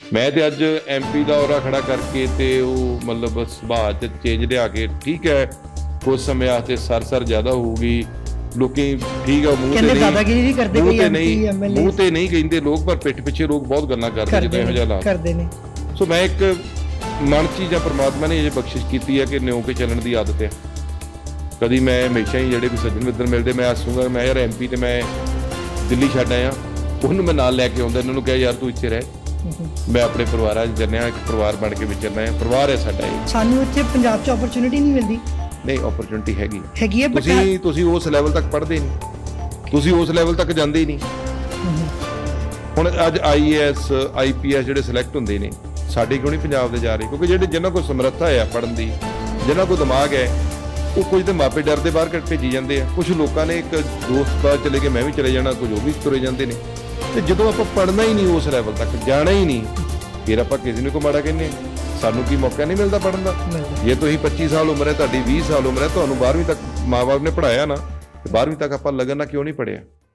मैं तो अज MP का औरा खड़ा करके ते मतलब सुभाऽ च चेंज लिया के ठीक है कुछ समय आस्ते सर ज़्यादा होगी लोग ठीक है मूँह ते नहीं कहते लोग पर पिठ पिछे लोग बहुत गल्लां करते जो इहो जिहा हालात। सो मैं एक मन च या परमात्मा ने ये बख्शिश की है कि न्यों के चलण की आदत है। कभी मैं हमेशा ही जोड़े भी सज्जन मित्र मिलते मैं आसूँगा मैं यार MP तो मैं दिल्ली छड्ड आया उन्होंने मैं नाल लैके आउंदा इन्होंने कहा यार तू इत्थे रह मैं अपने परिवार जन्ने एक परिवार बन के विचरना है परिवार है साडा ये सानू इत्थे पंजाब च अपॉर्चुनिटी नहीं मिलती नहीं अपॉर्चुनिटी हैगी है बट तुसी उस लेवल तक पढ़ते नहीं तुसी उस लेवल तक जाते ही नहीं हुण अज IAS IPS जिहड़े सिलेक्ट हुंदे ने साडे क्यों नहीं पंजाब दे जा रहे क्योंकि जिहड़े जिन्हां कोल समर्था है पढ़न दी जिन्हां कोल दिमाग है वो कुछ तो मापे डर दे बाहर भेजी जाते हैं कुछ लोगों ने एक दोस्त बाहर चले गए मैं भी चले जाना कुछ वो भी तुरे जाते हैं तो जो आप पढ़ना ही नहीं उस लैवल तक जाना ही नहीं फिर आप किसी ने को माड़ा कहने सानू की मौका नहीं मिलता पढ़न का जे तुसीं 25 साल उम्र है तुहाडी 20 साल उम्र है तुहानू 12वीं तक माँ बाप ने पढ़ाया ना 12वीं तक आप लगन ना क्यों नहीं पढ़िया।